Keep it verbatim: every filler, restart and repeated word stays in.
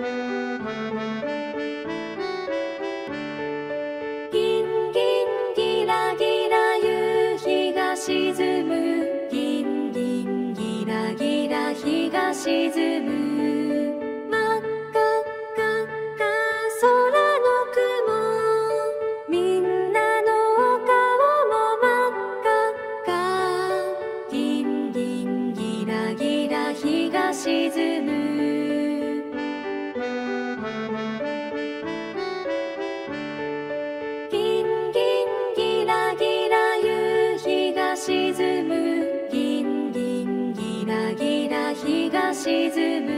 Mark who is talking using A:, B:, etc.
A: ギンギンギラギラ夕日が沈む、ギンギンギラギラ日が沈む。真っ赤っかっか空の雲、みんなのお顔も真っ赤っか。ギンギンギラギラ日が沈む。ギンギンギラギラ夕日が沈む、ギンギンギラギラ日が沈む。